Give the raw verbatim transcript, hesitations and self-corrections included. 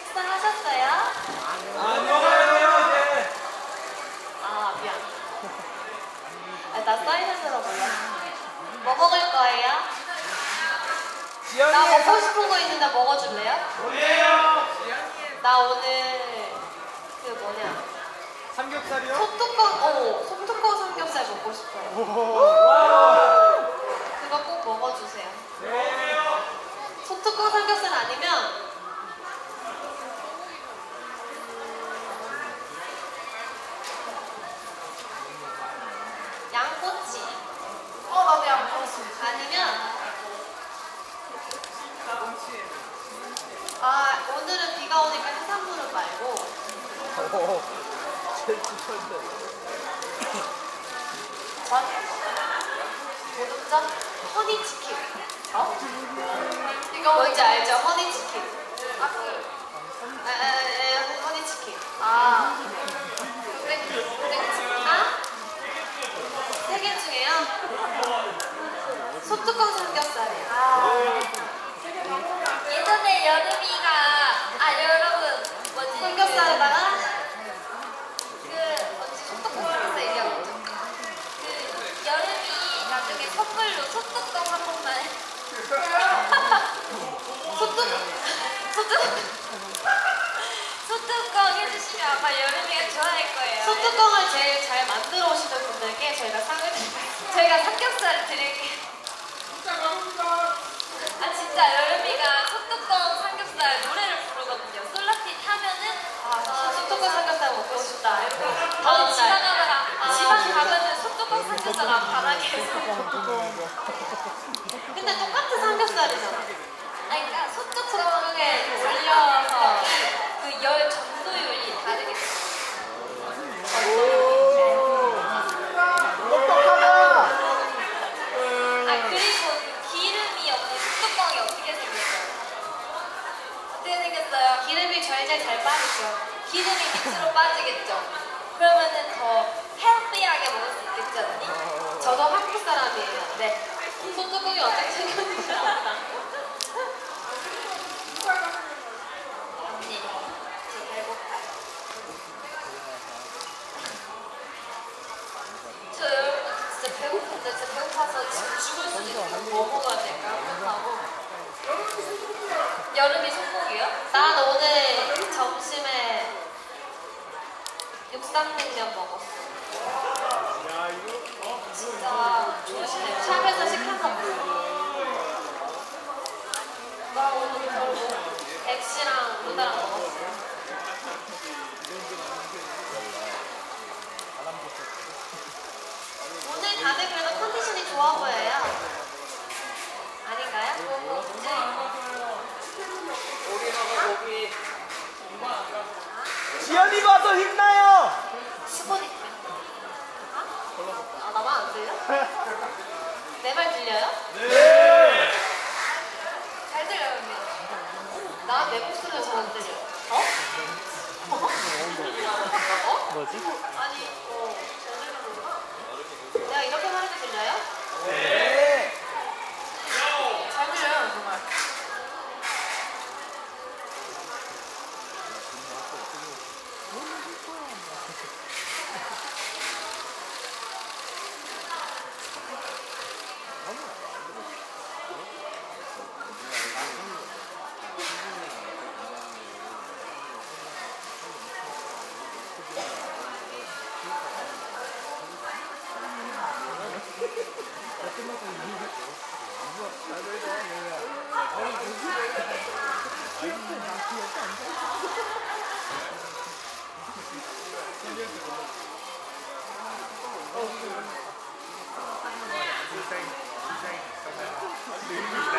식사하셨어요? 아니요, 네. 아, 미안. 아, 나 사이렌스라 몰라. 뭐 먹을 거예요? 나 먹고 싶은 거 있는데 먹어줄래요? 뭔데요? 나 오늘 그 뭐냐 삼겹살이요? 소뚜껑, 어, 소뚜껑 삼겹살 먹고 싶어요. 그거 꼭 먹어주세요. 네. 소뚜껑 삼겹살 아니면 양꼬치. 어, 나도 양꼬치. 아니면 아, 오늘은 비가 오니까 해산물은 말고 전 모듬전 허니치킨. 어? 이거 뭔지 알죠? 허니치킨. 아, 그 에, 에, 허니치킨. 아, 땡, 땡, 아? 세 개 중에요? 소뚜껑 삼겹살이에요. 아. 예전에 여름이가 아 여러분 뭐지 삼겹살에다가 그 뭐지 소뚜껑 삼겹살 얘기하죠. 그 여름이 나중에 선물로 소뚜껑 한 번만 소뚜 소뚜 소뚜껑 해주시면 아마 여름이가 좋아할 거예요. 소뚜껑을 제일 잘 만들어 오시는 분들께 저희가 상을 드릴게요. 저희가 삼겹살을 드릴게요. 아 진짜 여름이가 소뚜껑 삼겹살 노래를 부르거든요. 솔라티 타면은 아, 소뚜껑 삼겹살 먹고 싶다. 이러고 어디 다음 날. 지나가다가 아, 지방 가면은 소뚜껑 삼겹살 앞 바닥에서 근데 똑같은 삼겹살이잖아. 아니 그러니까 소뚜껑에 돌려서 그 열 정도율이 다르게 아 그리고 그 기름이 없는 소뚜껑이 어떻게 생겼어요? 어떻게 생겼어요? 기름이 절제 잘 빠지죠. 기름이 밑으로 빠지겠죠? 그러면은 더 헬시하게 먹을 수 있겠죠 언니? 저도 한국 사람이에요. 네. 소뚜껑이 어떻게 생겼는지 알아. 언니 저 배고파요. 저 여러분 진짜 배고픈데 진짜 배고파서 지금 죽을 수도 있어요. 뭐 먹어야 될까? 하고. 여름이 손목이요? 난 오늘 점심에 육삼냉면 먹었어. 진짜 조심해. 샵에서 시켜서 먹었어. 나 오늘 결국 엑시랑 루다랑 먹었어. 오늘 다들 그래도 컨디션이 좋아 보여요. 아닌가요? 지연이 봐서 힘나요. 수고니. 아, 나만 안 들려? 내 말 들려요? 네. 잘 들려요 언니. 나 내 목소리가 잘 안 들려. 어? 어? 어? 뭐지? 아니, 어, 잘 들리는구나. 내가 이렇게 말해도 들려요? 네. 잘 들려요, 정말. 어.